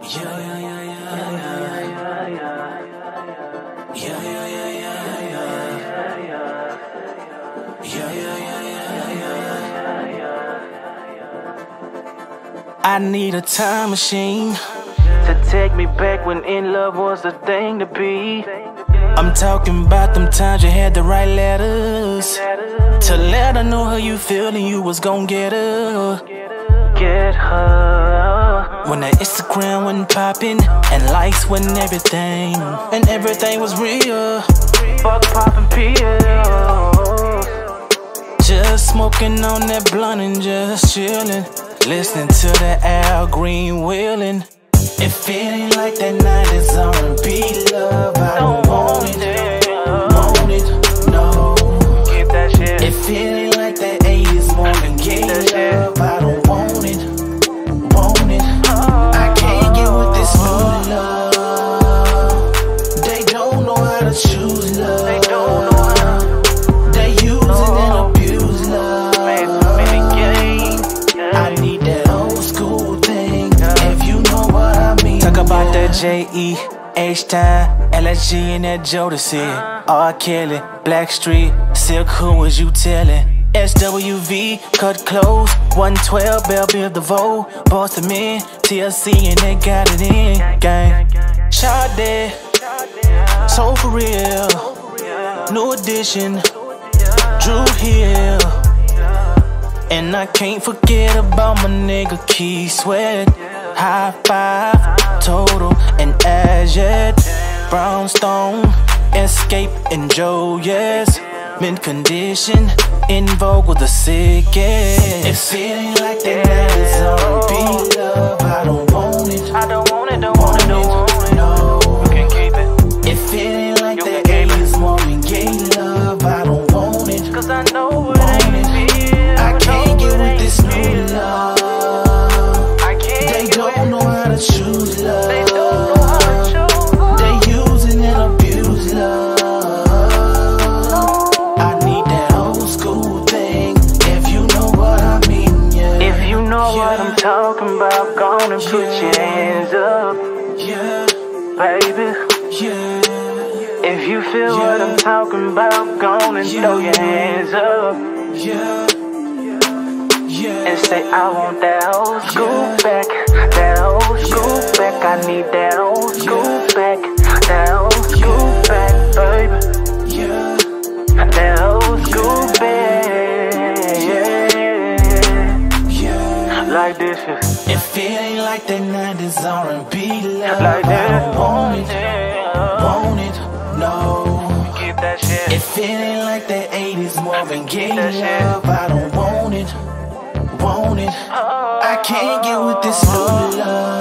I need a time machine to take me back when in love was the thing to be. I'm talking about them times you had to write letters to let her know how you feel and you was gon' get her. When the Instagram wasn't popping and likes wasn't everything, and everything was real. Fuck poppin' pills, just smoking on that blunt and just chillin', listening to the Al Green wheelin'. If it ain't like that 90s R&B love, I don't want it, want it, no. Keep that shit. If it ain't like that 80s Marvin Gaye love, I don't want it, want it. I can't get with this new love. They don't know how to choose love. They don't know how. They using and abuse love. I need that old school thing, if you know what I mean. Talk about that J.E., H-Time, LSG and that Jodeci, R. Kelly, Blackstreet, Silk, who was you tellin'? SWV, cut clothes, 112, Bell Biv DeVoe, Boston Men, TLC and they got it in, gang. Sade, so for real, New Edition, Drew Hill. And I can't forget about my nigga Keith Sweat, High Five, Total, and Azure, Brownstone, Escape, and Joe, yes. Mint Condition, In Vogue with the sickest. If it ain't like that 90s R&B love, I don't want it. I don't want it, don't want it, don't want it. No, you can keep it. If it ain't like that 80s Marvin Gaye love, I don't want it. Cause I know what it ain't. I can't get with this new love. They don't know how to choose love. They don't know how to choose love. They using and abuse love. I need that old school thing, if you know what I mean, yeah. If you know what I'm talking about, go on and put your hands up, baby. If you feel what I'm talking about, go on and throw your hands up. And say I want that old school back, that old school back. I need that old school back, that old school back, baby. That old school back, like this. If it ain't like that 90s R&B love, like I don't want it, no. Keep that shit. If it ain't like that 80s Marvin Gaye love, I don't want it, want it. I can't get with this new love.